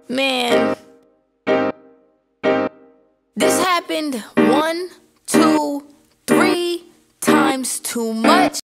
Man, this happened 1, 2, 3 times too much.